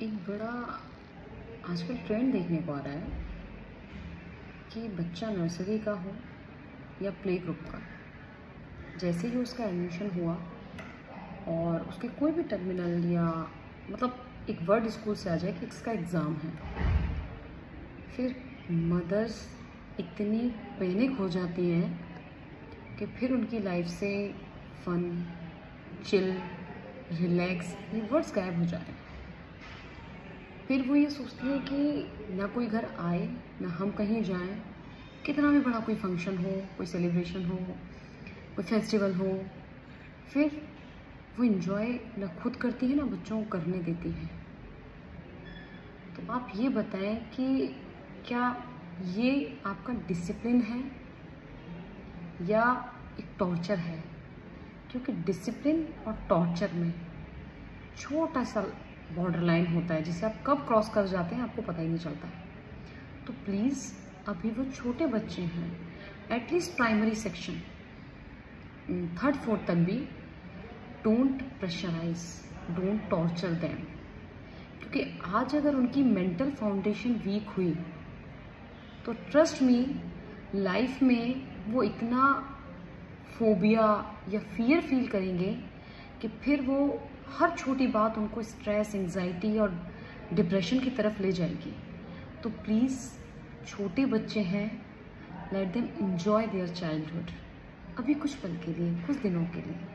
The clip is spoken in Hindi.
एक बड़ा आजकल ट्रेंड देखने को आ रहा है कि बच्चा नर्सरी का हो या प्ले ग्रुप का, जैसे ही उसका एडमिशन हुआ और उसके कोई भी टर्मिनल या मतलब एक वर्ड स्कूल से आ जाए कि इसका एग्ज़ाम है, फिर मदर्स इतनी पैनिक हो जाती हैं कि फिर उनकी लाइफ से फन, चिल, रिलैक्स ये वर्ड्स गायब हो जा रहे हैं। फिर वो ये सोचती है कि ना कोई घर आए ना हम कहीं जाएं, कितना भी बड़ा कोई फंक्शन हो, कोई सेलिब्रेशन हो, कोई फेस्टिवल हो, फिर वो इन्जॉय ना खुद करती है ना बच्चों को करने देती है। तो आप ये बताएं कि क्या ये आपका डिसिप्लिन है या एक टॉर्चर है? क्योंकि डिसिप्लिन और टॉर्चर में छोटा सा बॉर्डर लाइन होता है जिसे आप कब क्रॉस कर जाते हैं आपको पता ही नहीं चलता है। तो प्लीज़ अभी वो छोटे बच्चे हैं, at least primary section 3rd 4th तक भी don't pressurise, don't torture them. क्योंकि आज अगर उनकी मेंटल फाउंडेशन वीक हुई तो ट्रस्ट मी लाइफ में वो इतना फोबिया या फियर फील करेंगे कि फिर वो हर छोटी बात उनको स्ट्रेस, एंजाइटी और डिप्रेशन की तरफ ले जाएगी। तो प्लीज़ छोटे बच्चे हैं, let them enjoy their childhood, अभी कुछ पल के लिए, कुछ दिनों के लिए।